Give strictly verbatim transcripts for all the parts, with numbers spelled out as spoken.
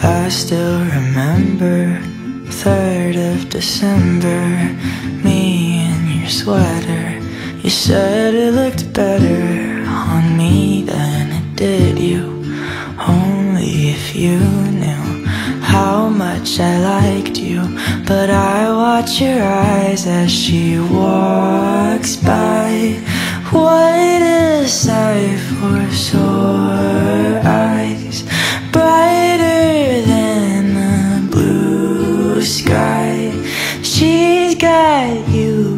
I still remember third of December, me in your sweater. You said it looked better on me than it did you. Only if you knew how much I liked you. But I watch your eyes as she walks by. What a sight for sore eyes, brighter than the blue sky. She's got you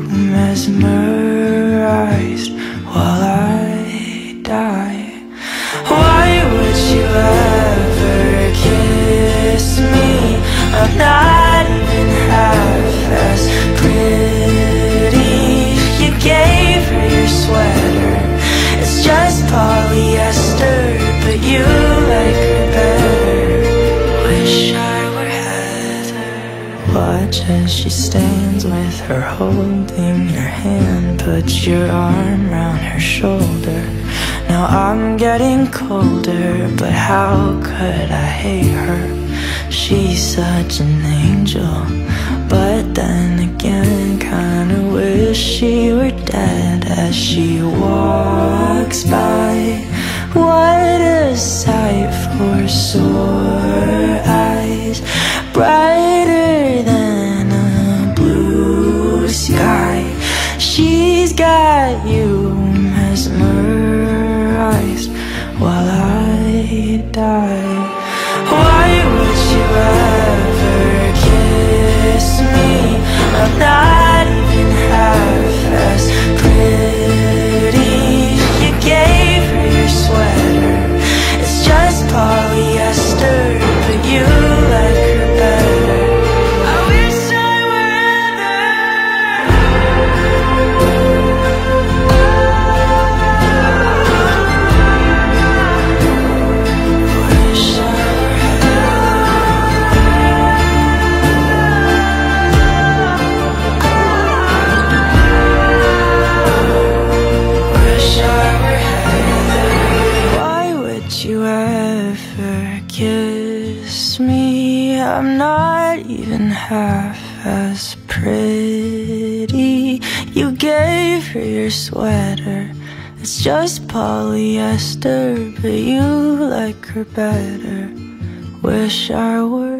mesmerized while I die. Why would you ever kiss me? I'm not even half as pretty. You gave her your sweater, it's just polyester, but you like her better. Wish I were Heather. Watch as she stands with her holding your hand, put your arm round her shoulder. Now I'm getting colder, but how could I hate her? She's such an angel, but then again kinda wish she were dead as she walks by. What a sight for sore eyes, brighter than a blue sky. She's got you mesmerized while I die. Why would you ever kiss me? I'm not even half as pretty. You gave her your sweater, it's just polyester, but you like her better. I wish I were you ever kiss me? I'm not even half as pretty. You gave her your sweater, it's just polyester, but you like her better. Wish I were